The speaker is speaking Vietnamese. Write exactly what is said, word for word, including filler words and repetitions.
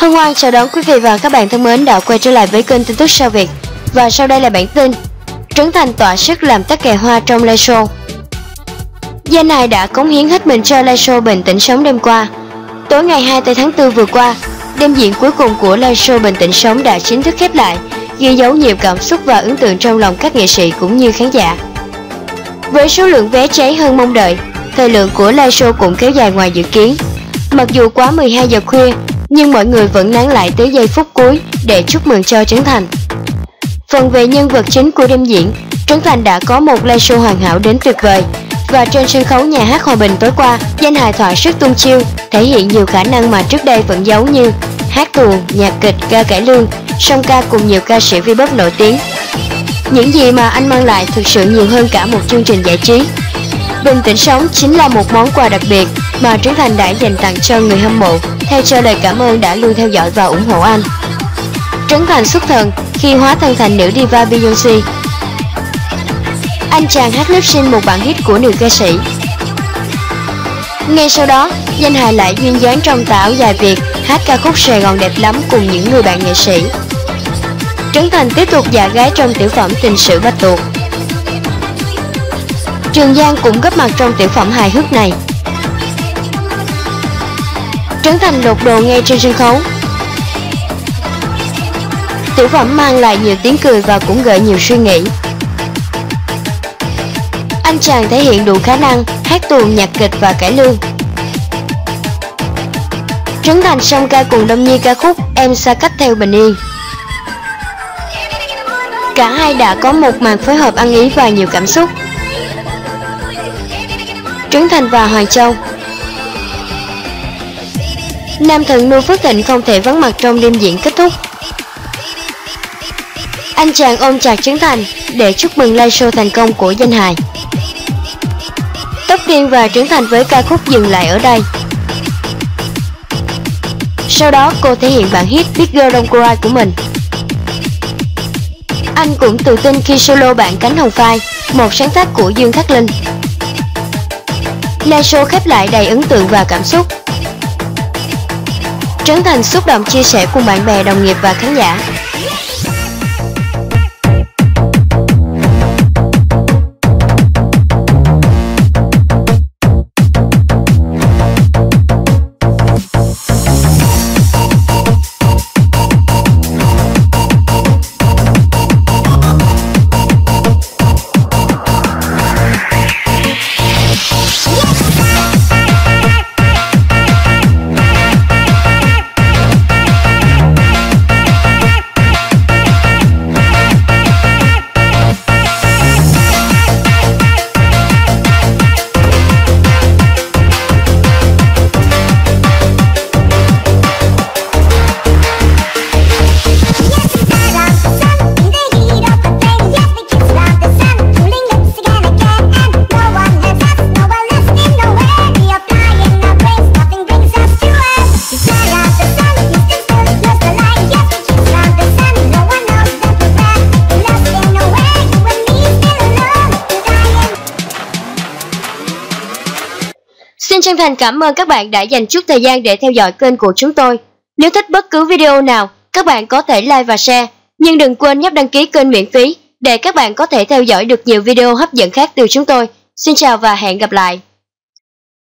Hân hoan chào đón quý vị và các bạn thân mến đã quay trở lại với kênh tin tức sao Việt. Và sau đây là bản tin Trấn Thành tỏa sức làm tắc kè hoa trong live show. Danh hài đã cống hiến hết mình cho live show Bình Tĩnh Sống đêm qua. Tối ngày hai mươi tư tháng tư vừa qua, đêm diễn cuối cùng của live show Bình Tĩnh Sống đã chính thức khép lại, ghi dấu nhiều cảm xúc và ấn tượng trong lòng các nghệ sĩ cũng như khán giả. Với số lượng vé cháy hơn mong đợi, thời lượng của live show cũng kéo dài ngoài dự kiến. Mặc dù quá mười hai giờ khuya, nhưng mọi người vẫn nán lại tới giây phút cuối để chúc mừng cho Trấn Thành. Phần về nhân vật chính của đêm diễn, Trấn Thành đã có một live show hoàn hảo đến tuyệt vời. Và trên sân khấu nhà hát Hòa Bình tối qua, danh hài thỏa sức tung chiêu, thể hiện nhiều khả năng mà trước đây vẫn giấu như hát tuồng, nhạc kịch, ca cải lương, song ca cùng nhiều ca sĩ V-pop nổi tiếng. Những gì mà anh mang lại thực sự nhiều hơn cả một chương trình giải trí. Bình Tĩnh Sống chính là một món quà đặc biệt mà Trấn Thành đã dành tặng cho người hâm mộ, thay cho lời cảm ơn đã luôn theo dõi và ủng hộ anh. Trấn Thành xuất thần khi hóa thân thành nữ diva Beyoncé. Anh chàng hát lip sync một bản hit của nữ ca sĩ. Ngay sau đó, danh hài lại duyên dáng trong tà áo dài Việt hát ca khúc Sài Gòn đẹp lắm cùng những người bạn nghệ sĩ. Trấn Thành tiếp tục dạ gái trong tiểu phẩm Tình sự Bạch Tuộc. Trường Giang cũng góp mặt trong tiểu phẩm hài hước này. Trấn Thành lột đồ ngay trên sân khấu. Tiểu phẩm mang lại nhiều tiếng cười và cũng gợi nhiều suy nghĩ. Anh chàng thể hiện đủ khả năng hát tuồng, nhạc kịch và cải lương. Trấn Thành song ca cùng Đông Nhi ca khúc Em Xa Cách Theo Bình Yên. Cả hai đã có một màn phối hợp ăn ý và nhiều cảm xúc. Trấn Thành và Hoàng Châu. Nam thần Nu Phước Thịnh không thể vắng mặt trong đêm diễn kết thúc. Anh chàng ôm chặt Trấn Thành để chúc mừng live show thành công của danh hài. Tóc Tiên và Trấn Thành với ca khúc Dừng Lại Ở Đây. Sau đó cô thể hiện bản hit Big Girl Don't Cry của mình. Anh cũng tự tin khi solo bản Cánh Hồng Phai, một sáng tác của Dương Khắc Linh. Live show khép lại đầy ấn tượng và cảm xúc. Trấn Thành xúc động chia sẻ cùng bạn bè, đồng nghiệp và khán giả. Xin chân thành cảm ơn các bạn đã dành chút thời gian để theo dõi kênh của chúng tôi. Nếu thích bất cứ video nào, các bạn có thể like và share. Nhưng đừng quên nhấp đăng ký kênh miễn phí để các bạn có thể theo dõi được nhiều video hấp dẫn khác từ chúng tôi. Xin chào và hẹn gặp lại.